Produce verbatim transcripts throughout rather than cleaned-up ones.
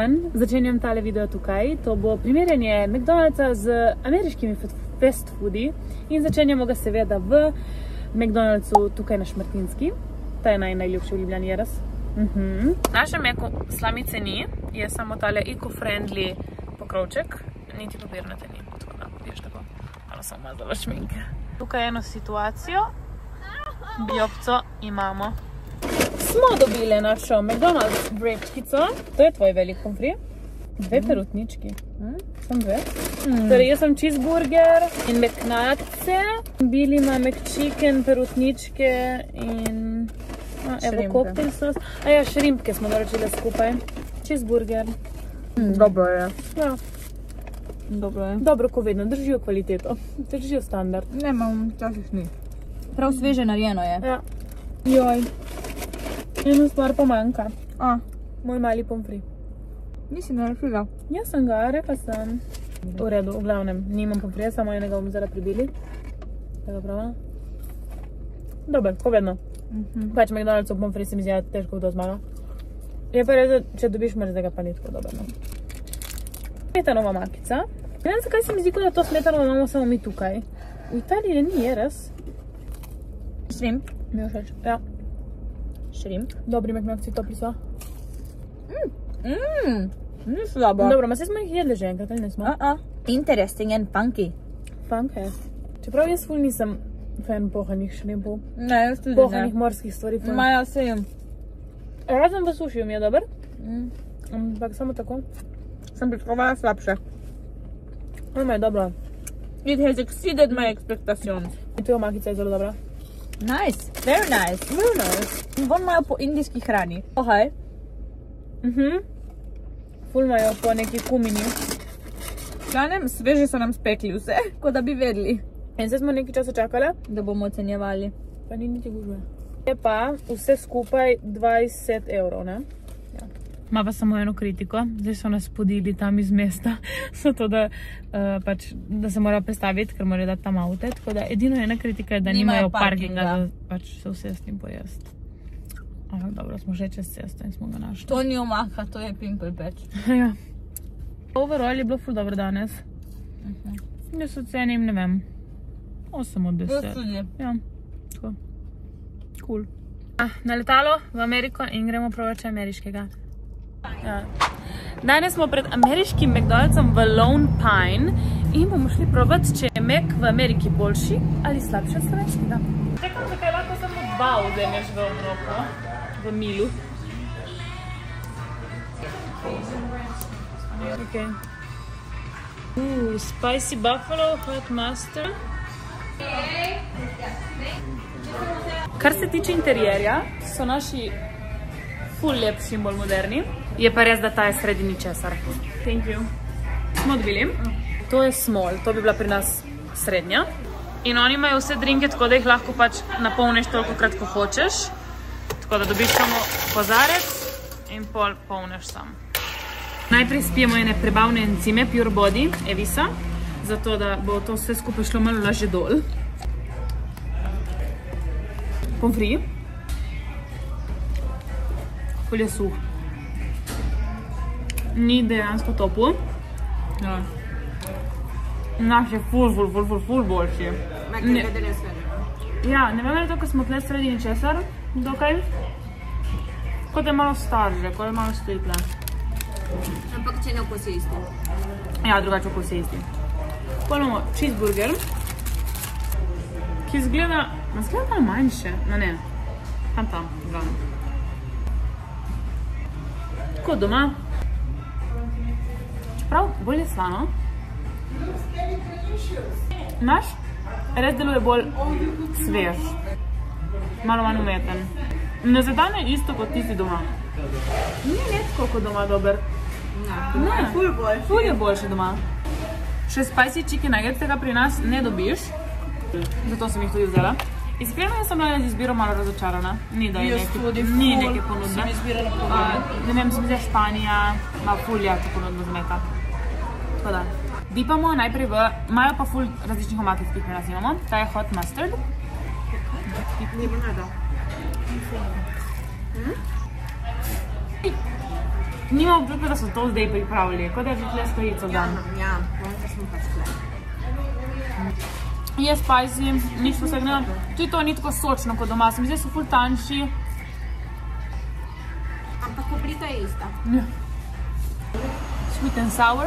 dan, začenjam tale video tukaj. To bo primerjanje McDonald'sa z ameriškimi fast foodi in začenjamo ga seveda v McDonald'su tukaj na Šmartinski. Ta je naj najljubši v Ljubljani, je raz. Uh-huh. Naša meko slamice ni, je samo tale eco-friendly pokrovček. Niti papirnate ni, tako da vidiš tako. Malo sem umazala šminke. Tukaj eno situacijo. Bjopco imamo. Smo dobili našo McDonald's vrečkico. To je tvoj velik pomfri. Dve mm. perutnički. Mm. Sam dve. Mm. Torej, jaz sem cheeseburger in McNuggetse. Bili ima McChicken, perutničke in... A, evo, koktel sos. A ja, šrimpke smo naročili skupaj. Cheeseburger. Mm, dobro je. Ja. Dobro je. Dobro, ko vedno. Držijo kvaliteto. Držijo standard. Ne, mam, včasih ni. Prav sveže narejeno je. Ja. Joj. Eno stvar pa manjka. A. Moj mali pomfri. Nisi naročila? Jaz sem ga, rekla sem. V redu, v glavnem. Nimam pomfrija, samo enega bomo zdaj pribili. Tako prava. Dober, ko vedno. Uh-huh. Pač McDonald'sov pomfri se mi zdi težko vdo zmaga. Je pa res, če dobiš mrzega, pa ni tako dober. No. Smetanova makica. Ne vem, zakaj se mi zdi, da to smetanovo imamo samo mi tukaj. V Italiji ni, je res. Shrimp. Mi je všeč. Ja. Shrimp. Dobri McNuggetsi, topli so. Mm. Mm. Ni slabo. Dobro, ma se smo jih jedli že enkrat, ali ne smo? Uh -uh. Interesting and funky. Funky. Čeprav jaz ful nisem fan pohanih šrimpov. Ne, jaz tudi pohanih ne. morskih stvari. Ful. Ma ja, se jem. Razen v sušiju mi je dober. Mm. Ampak samo tako. Sem pričakovala slabše. Ono je dobro. It has exceeded my expectations. In tujo makica je zelo dobra. Nice, very nice. Very nice. Bon imajo po indijski hrani. Ohaj. Mhm. Ful imajo po neki kumini. Čanem, sveže so nam spekli vse, kot da bi vedeli. In zdaj smo nekaj časa čakali, da bomo ocenjevali. Pa ni niti gužve. Je pa vse skupaj dvajset evrov, ne? Ja. Ma pa samo eno kritiko. Zdaj so nas podili tam iz mesta, zato da, uh, pač, da se mora predstaviti, ker morajo dati tam avte. Tako da edino ena kritika je, da nimajo, nimajo parkinga, da pač se vse s njim pojesti. Ampak dobro, smo že čez cesto in smo ga našli. To ni omaka, to je pimple patch. Ja. Overall je bilo ful dobro danes. Uh-huh. Jaz ocenim, ne vem, osem od deset. Jaz tudi. Ja, tako. Cool. Ah, na letalo v Ameriko in gremo probače ameriškega. Ja. Danes smo pred ameriškim McDonald'som v Lone Pine in bomo šli probati, če je Mac v Ameriki boljši ali slabši od slovenskega. Čekam, zakaj lahko samo dva vzemeš v obroko, v milu. Okay. Uh, spicy buffalo, hot mustard. Kar se tiče interjerja, so naši ful lepši in bolj moderni. Je pa res, da ta je sredi ničesar. Thank you. Smo dobili. To je small, to bi bila pri nas srednja. In oni imajo vse drinke, tako da jih lahko pač napolniš toliko krat, ko hočeš. Tako da dobiš samo kozarec in pol polneš sam. Najprej spijemo ene prebavne encime, Pure Body, Evisa, zato da bo to vse skupaj šlo malo lažje dol. Pomfri. Ful je suh. Ni dejansko toplo. Ja. Naš je ful, ful, ful, ful, ful boljši. Ne. Ja, ne vem, ali to, ko smo tle sredi ničesar, dokaj. Kot je malo star že, kot je malo stekla. Ampak če ne okus je isti. Ja, drugače okus je isti. Potem imamo cheeseburger, ki izgleda, izgleda malo manjše, no ne, tam tam, glavno. Kot doma. Čeprav, bolj je slano. Naš res deluje bolj svež, malo manj umeten. Ne zadane isto kot tisti doma. Ni netko kot doma dober. Ne, ful boljši. Ful je boljši doma. Še spicy chicken nuggets tega pri nas ne dobiš, zato sem jih tudi vzela. Iskreno, jaz sem bila z izbiro malo razočarana. Ni da je neke ponudne. Ne vem, sem zdaj Španija, ima ful jako ponudno zmeta. Tako da. Dipamo najprej v, imajo pa ful različnih omakih, ki jih pri nas imamo. Ta je hot mustard. Limonada. Nima občutka, da so to zdaj pripravili, kot da je že tle stojico dan. Ja, bom da smo pač tle. Je spicy, nič posebnega. Tudi to ni tako sočno kot doma, sem zdaj so ful tanjši. Ampak koprita je ista. Ja. Sweet and sour.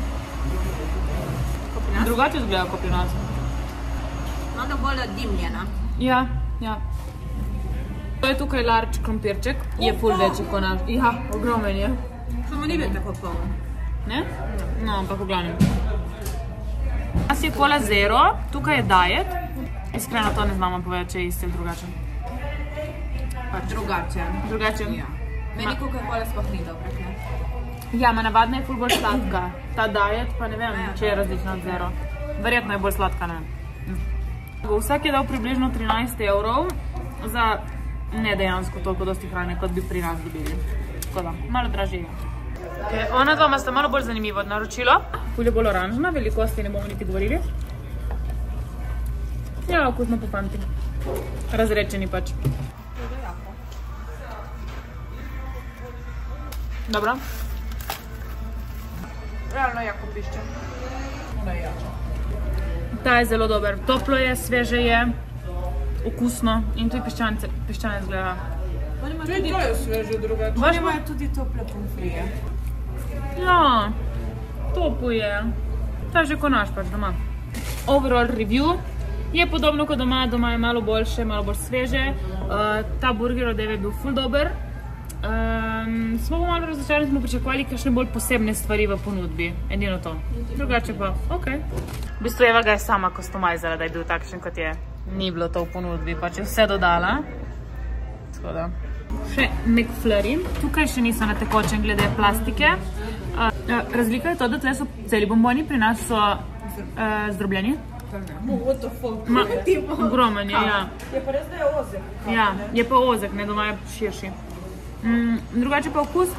Drugače izgleda kot pri nas. Malo bolj dimljena. Ja, ja. To je tukaj large krompirček, je ful večji kot naš. Ja, ogromen je. Samo ni bil tako poln. Ne? No, ampak v glavnem. Nas je Cola Zero, tukaj je diet. Iskreno to ne znamo povedati, če je isti ali drugačen. Drugačen. Drugačen? Ja. Meni Coca-Cola sploh ni dobro, ne? Ja, ma navadna je ful bolj sladka. Ta diet pa ne vem, če je različna od Zero. Verjetno je bolj sladka, ne vem. Vsak je dal približno trinajst evrov za ne dejansko toliko dosti hrane, kot bi pri nas dobili. Tako da, malo dražje. Okay, ona dvoma sta malo bolj zanimivo od naročilo. Ful je bolj oranžna, velikosti ne bomo niti govorili. Ja, okusno po fanti. Razrečeni pač. Dobro. Realno jako pišče. Ta je zelo dober. Toplo je, sveže je, okusno in tudi piščanec gleda. Tudi to je sveže drugače. Oni imajo tudi tople pomfrije. Ja, topo je. Ta je že ko naš pač doma. Overall review je podobno kot doma, doma je malo boljše, malo bolj sveže. Uh, ta burger od Eve je bil ful dober. Um, smo pa malo razočarani, smo pričakovali kakšne bolj posebne stvari v ponudbi. Edino to. Drugače pa, ok. V bistvu Eva ga je sama customizala, da je bil takšen kot je. Ni bilo to v ponudbi, pač je vse dodala. Tako da. Še McFlurry. Tukaj še niso na tekočem glede plastike. Uh, uh, razlika je to, da tle so celi bomboni, pri nas so uh, zdrobljeni. What the fuck? Ma, ogromen je, ja. Je pa res, da je ozek. Ja, je pa ozek, ne, doma je širši. Mm, drugače pa okus.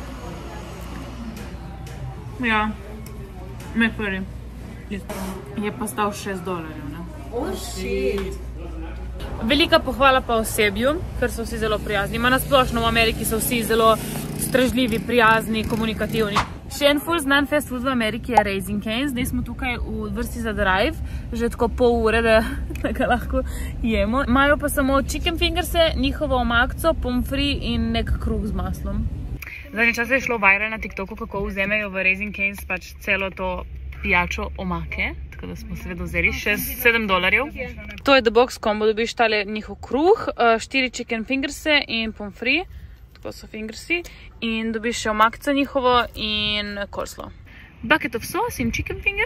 Ja, McFlurry. Je pa stal šest dolarjev, ne. Oh shit. Velika pohvala pa osebju, ker so vsi zelo prijazni. Ma nasplošno v Ameriki so vsi zelo stražljivi, prijazni, komunikativni. Še en ful znan fast food v Ameriki je Raising Cane's. Zdaj smo tukaj v vrsti za drive, že tako pol ure, da, da ga lahko jemo. Imajo pa samo chicken fingerse, njihovo omakco, pomfrit in nek kruh z maslom. Zadnje čase je šlo viral na TikToku, kako vzemejo v Raising Cane's pač celo to pijačo omake. Tako da smo seveda vzeli šest sedem dolarjev. To je The Box Combo, dobiš tale njihov kruh, štiri chicken fingerse in pomfrit. Tako so fingersi. In dobiš še omakco njihovo in coleslaw. Bucket of sauce in chicken finger.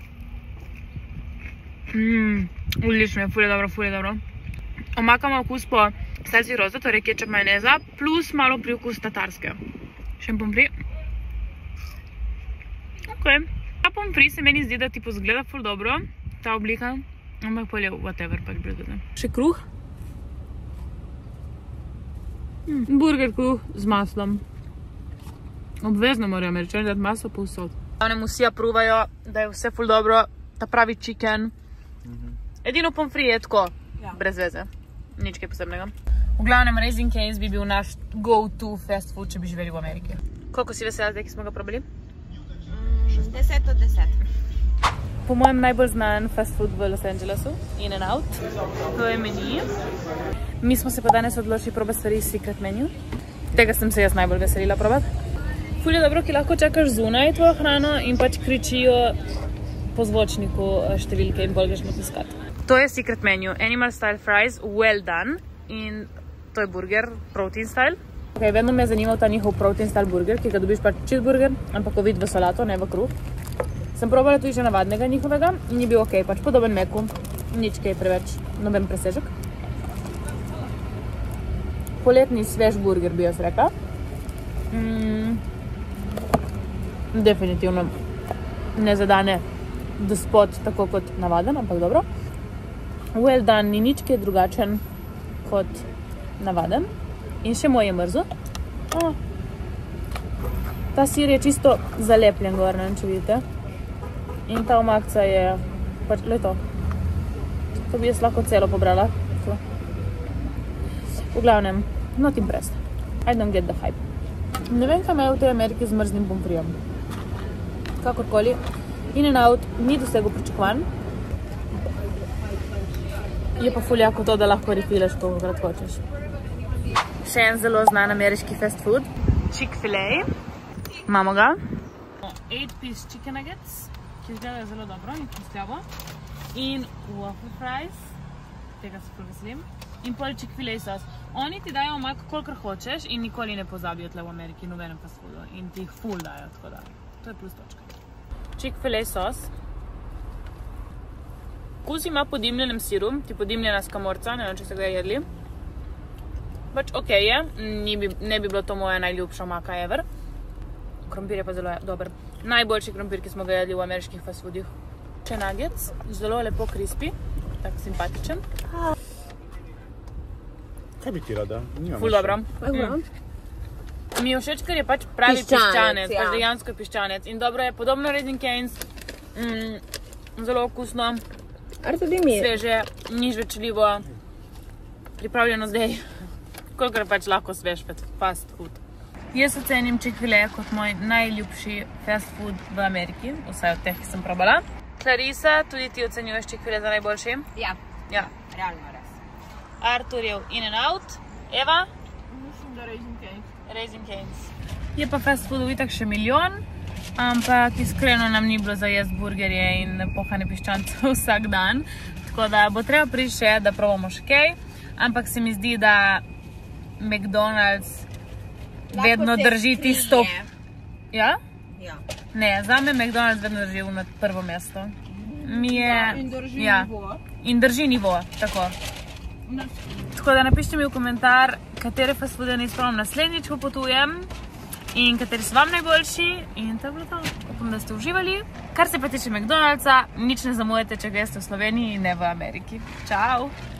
Mmm, odlično je, ful je dobro, ful je dobro. Omaka ima okus po salsi roza, torej ketchup majoneza, plus malo priokus tatarske. Še en pomfrit. Ok. Ta pomfrit se meni zdi, da tipo zgleda ful dobro, ta oblika, ampak polje whatever, pač brezgodne. Še kruh. Mm, burger kruh z maslom. Obvezno morajo Američani dati maslo povsod. Vsi apruvajo, da je vse ful dobro, ta pravi chicken. Edino pomfrit je tako, brez veze. Nič kaj posebnega. V glavnem Raising Cane's bi bil naš go-to fast food, če bi živeli v Ameriki. Koliko si vesela zdaj, ki smo ga probali? deset od deset. Po mojem najbolj znan fast food v Los Angelesu, In-N-Out. To je meni. Mi smo se pa danes odločili probati stvari iz Secret Menu. Tega sem se jaz najbolj veselila probati. Ful je dobro, ki lahko čakaš zunaj tvojo hrano in pač kričijo po zvočniku številke in bolj greš potiskat. To je Secret Menu. Animal style fries, well done. In to je burger, protein style. Okay, vedno me je zanimal ta njihov protein style burger, ki ga dobiš pač cheeseburger, ampak ovit v salato, ne v kruh. Sem probala tudi že navadnega njihovega in je bil ok, pač podoben Meku. Nič kaj preveč, noben presežek. Poletni svež burger bi jaz rekla. Mm, definitivno ne zadane do spod tako kot navaden, ampak dobro. Well done ni nič kaj drugačen kot navaden. In še moj je mrzo. Oh. Ta sir je čisto zalepljen gor, ne vem, če vidite. In ta omakca je pač le to. To bi jaz lahko celo pobrala. To. V glavnem, not impressed. I don't get the hype. Ne vem, kaj imajo v tej Ameriki z mrzlim pomfrijem. Kakorkoli. In-N-Out ni dosegel pričakovanj. Je pa ful jako to, da lahko refilaš, kolikokrat hočeš. Še en zelo znan ameriški fast food. Chick-fil-A. Imamo ga. eight piece chicken nuggets, ki izgledajo zelo dobro in hrustljavo. In waffle fries. Tega se prav veselim. In pol Chick-fil-A sos. Oni ti dajo omak, kolikor hočeš in nikoli ne pozabijo tle v Ameriki, nobenem fast foodu. In ti jih ful dajo, tako da. To je plus točka. Chick-fil-A sos. Kus ima po dimljenem siru, ti podimljena skamorca, ne vem, če se ga jedli. Pač okej je, Ni bi, ne bi bilo to moja najljubša omaka ever. Krompir je pa zelo dober. Najboljši krompir, ki smo ga jedli v ameriških fast foodih. Če nuggets, zelo lepo crispy, tak simpatičen. Kaj bi ti rada? Ful dobro. Mm. Mi je všeč, ker je pač pravi piščanec, piščanec ja. Pač dejansko piščanec. In dobro je, podobno Raising Cane's, mm, zelo okusno, sveže, ni žvečljivo, pripravljeno zdaj, kolikor pač lahko svež fast food. Jaz ocenim Chick-fil-A kot moj najljubši fast food v Ameriki, vsaj od teh, ki sem probala. Clarisa, tudi ti ocenjuješ Chick-fil-A za najboljši? Ja, Ja. realno res. Artur je v In-N-Out, Eva? Mislim, da Raising Cane's. Raising Cane's. Je pa fast foodov itak še milijon, ampak iskreno nam ni bilo za jesti burgerje in pohane piščance vsak dan. Tako da bo treba priti še, da probamo še kaj, ampak se mi zdi, da McDonald's vedno drži tisto. Ja? Ja. Ne, zame McDonald's vedno drži na prvo mesto. Mi je... In drži ja. nivo. In drži nivo, tako. Tako da napišite mi v komentar, katere fast foode naj spravim naslednjič, ko potujem in kateri so vam najboljši. In to je bilo to. Upam, da ste uživali. Kar se pa tiče McDonald'sa, nič ne zamujete, če ga jeste v Sloveniji in ne v Ameriki. Čau!